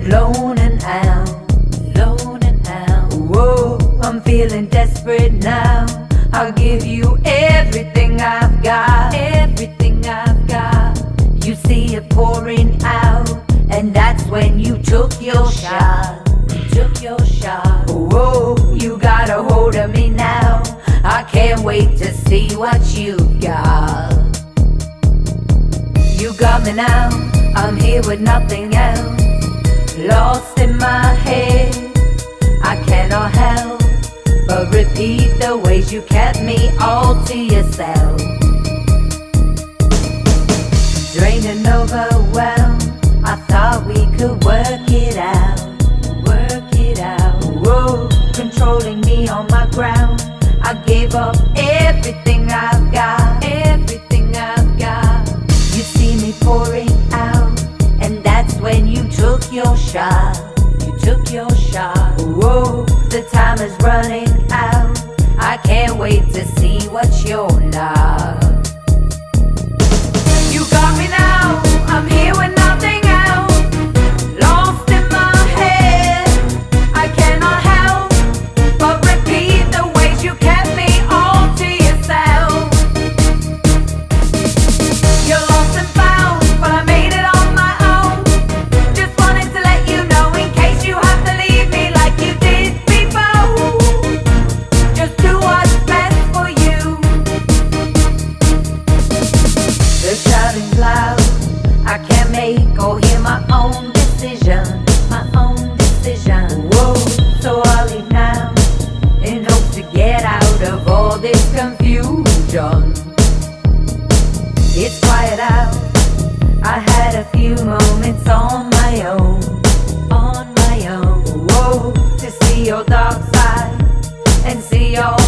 feeling lone and out, lone and out. Whoa, I'm feeling desperate now. I'll give you everything I've got, everything I've got. You see it pouring out, and that's when you took your shot, you took your shot. Whoa, you got a hold of me now. I can't wait to see what you've got. You got me now, I'm here with nothing else. Lost in my head, I cannot help but repeat the ways you kept me all to yourself. Drained and overwhelmed, I thought we could work it out, work it out. Whoa, controlling me on my ground. I gave up everything I've got, everything I've got. You see me pouring out, and that's when you took your shot, you took your shot. Whoa, the time is running out. I can't wait to see what you're not. You got me now, I'm here with nothing else. Lost in my head, I cannot help but repeat the ways you kept me all to yourself. You're lost and found, but I made it on my own. Just wanted to let you know in case you have to leave me like you did before. Just do what's best for you. The shouting's loud, I can't make or hear my own decision, my own decision. Whoa, so I'll leave now in hopes to get out of all this confusion. It's quiet out, I had a few moments on my own, on my own. Whoa, to see your dark side and see your